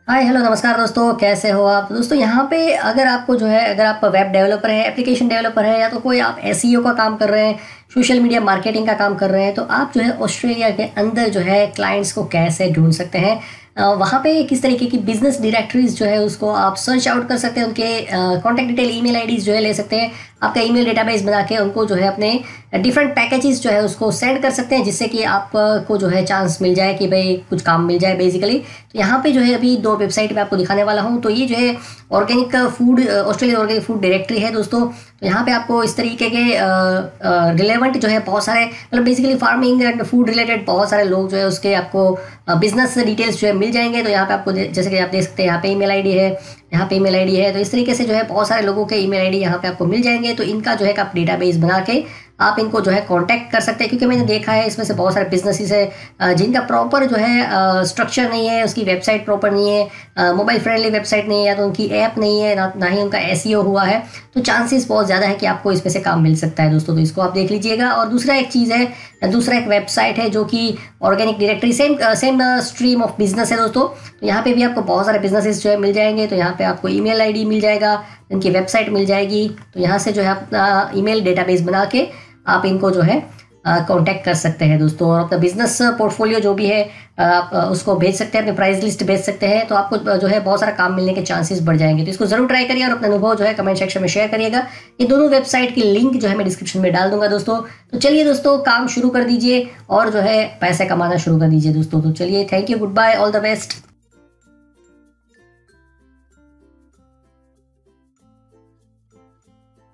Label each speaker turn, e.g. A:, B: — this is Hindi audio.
A: हाय हेलो नमस्कार दोस्तों, कैसे हो आप दोस्तों। यहाँ पे अगर आपको जो है, अगर आप वेब डेवलपर हैं, एप्लीकेशन डेवलपर है, या तो कोई आप एसईओ का काम कर रहे हैं, सोशल मीडिया मार्केटिंग का काम कर रहे हैं, तो आप जो है ऑस्ट्रेलिया के अंदर जो है क्लाइंट्स को कैसे ढूंढ सकते हैं। वहाँ पे किस तरीके की बिजनेस डायरेक्टरीज जो है उसको आप सर्च आउट कर सकते हैं, उनके कॉन्टैक्ट डिटेल ईमेल आईडीज जो है ले सकते हैं, आपका ईमेल डेटाबेस बना के उनको जो है अपने डिफरेंट पैकेजेस जो है उसको सेंड कर सकते हैं, जिससे कि आपको जो है चांस मिल जाए कि भाई कुछ काम मिल जाए बेसिकली। तो यहाँ पे जो है अभी दो वेबसाइट मैं आपको दिखाने वाला हूँ। तो ये जो है organic food, Australian organic food directory है दोस्तों। तो यहाँ पे आपको इस तरीके के रिलेवेंट जो है बहुत सारे, मतलब basically farming and food related बहुत सारे लोग जो है उसके आपको बिजनेस डिटेल्स जो है मिल जाएंगे। तो यहाँ पे आपको जैसे कि आप देख सकते हैं, यहाँ पे ईमेल आईडी है, यहाँ पे ईमेल आईडी है। तो इस तरीके से जो है बहुत सारे लोगों के ईमेल आईडी यहाँ पे आपको मिल जाएंगे। तो इनका जो है आप डेटाबेस बना के आप इनको जो है कांटेक्ट कर सकते हैं, क्योंकि मैंने देखा है इसमें से बहुत सारे बिजनेसेस है जिनका प्रॉपर जो है स्ट्रक्चर नहीं है, उसकी वेबसाइट प्रॉपर नहीं है, मोबाइल फ्रेंडली वेबसाइट नहीं है, या तो उनकी ऐप नहीं है, ना ही उनका एसईओ हुआ है। तो चांसेस बहुत ज़्यादा है कि आपको इसमें से काम मिल सकता है दोस्तों। तो इसको आप देख लीजिएगा। और दूसरा एक चीज़ है, दूसरा एक वेबसाइट है जो कि organic directory, same stream of business है दोस्तों। तो यहाँ पे भी आपको बहुत सारे बिजनेसेस जो है मिल जाएंगे। तो यहाँ पे आपको ईमेल आईडी मिल जाएगा, इनकी वेबसाइट मिल जाएगी। तो यहाँ से जो है अपना ईमेल डेटाबेस बना के आप इनको जो है कांटेक्ट कर सकते हैं दोस्तों, और अपना बिजनेस पोर्टफोलियो जो भी है आप उसको भेज सकते हैं, अपनी प्राइस लिस्ट भेज सकते हैं। तो आपको जो है बहुत सारा काम मिलने के चांसेस बढ़ जाएंगे। तो इसको जरूर ट्राई करिए और अपना अनुभव जो है कमेंट सेक्शन में शेयर करिएगा। ये दोनों वेबसाइट की लिंक जो है मैं डिस्क्रिप्शन में डाल दूंगा दोस्तों। तो चलिए दोस्तों, काम शुरू कर दीजिए और जो है पैसे कमाना शुरू कर दीजिए दोस्तों। तो चलिए, thank you, goodbye, all the best.